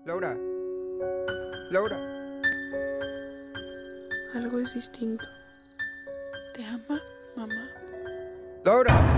Laura, Laura. Algo es distinto. ¿Te ama, mamá? Laura.